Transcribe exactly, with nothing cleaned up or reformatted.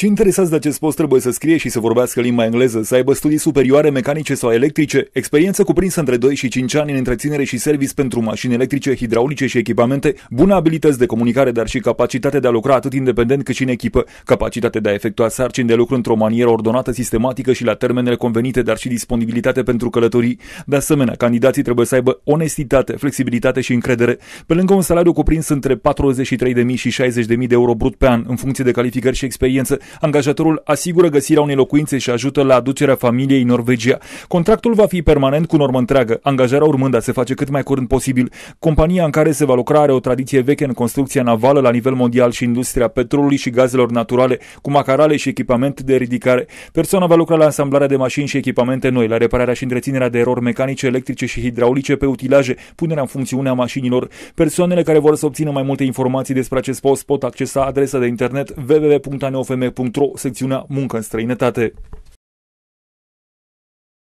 Cei interesați de acest post trebuie să scrie și să vorbească limba engleză, să aibă studii superioare mecanice sau electrice, experiență cuprinsă între doi și cinci ani în întreținere și service pentru mașini electrice, hidraulice și echipamente, bune abilități de comunicare, dar și capacitate de a lucra atât independent cât și în echipă, capacitate de a efectua sarcini de lucru într-o manieră ordonată, sistematică și la termenele convenite, dar și disponibilitate pentru călătorii. De asemenea, candidații trebuie să aibă onestitate, flexibilitate și încredere, pe lângă un salariu cuprins între patruzeci și trei de mii și șaizeci de mii de euro brut pe an, în funcție de calificări și experiență. Angajatorul asigură găsirea unei locuințe și ajută la aducerea familiei în Norvegia. Contractul va fi permanent cu normă întreagă, angajarea urmând a se face cât mai curând posibil. Compania în care se va lucra are o tradiție veche în construcția navală la nivel mondial și industria petrolului și gazelor naturale, cu macarale și echipament de ridicare. Persoana va lucra la asamblarea de mașini și echipamente noi, la repararea și întreținerea de erori mecanice, electrice și hidraulice pe utilaje, punerea în funcțiune a mașinilor. Persoanele care vor să obțină mai multe informații despre acest post pot accesa adresa de internet w w w punct aneofm punct ro, secțiunea Muncă în străinătate.